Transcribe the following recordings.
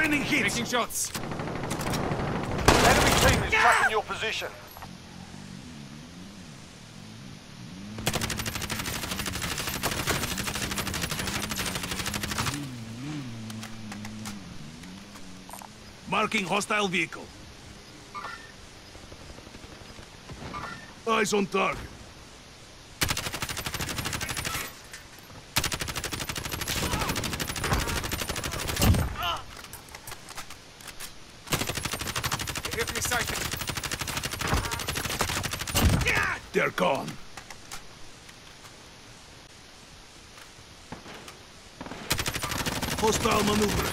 Sustaining hits. Taking shots. Enemy team is tracking your position. Marking hostile vehicle. Eyes on target. Here for your sighting. They're gone. Hostile maneuver.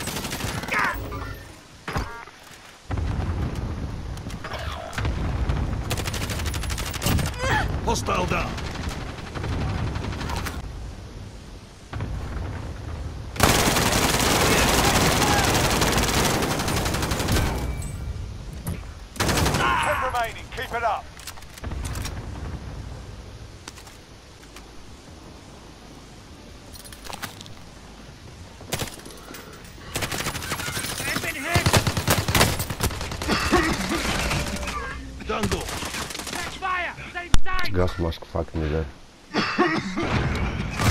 Hostile down. Remaining, keep it up. I've been hit. Dango. Catch fire. Same side. Gas mask fucking me there.